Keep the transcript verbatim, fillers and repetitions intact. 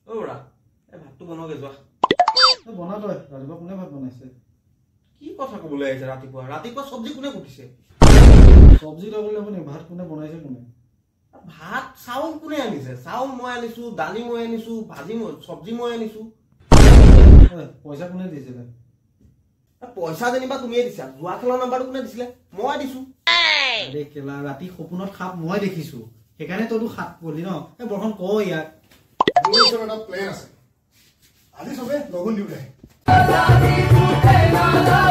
ওৰা এই ভাতটো বনোৱাগে যোৱা বনা তই ৰাতিপুৱা কোনে ভাত বনাইছে কি কথা ক'বলৈ আহিছে ৰাতিপুৱা ৰাতিপুৱা চব্জি কোনে কুটিছে চব্জি ল'বলৈ আপুনি ভাত কোনে বনাইছে কোনে ভাত চাউল কোনে আনিছে চাউল মই আনিছো দালি মই আনিছো ভাজি মই চব্জি মই আনিছো পইচা কোনে দিছিলে পইচা যেনিবা তুমিয়ে দিছা যোৱা খেলৰ নাম্বাৰটো কোনে দিছিলে মই দিছো আৰে কেলা ৰাতি সপোনত সাপ মই দেখিছো সেইকাৰণে তইতো সাপ পলি ন এই বৰখন ক ইয়াক মোৰ ওচৰত এটা প্লেন আছে আজি সবে লগুন দিওঁ দে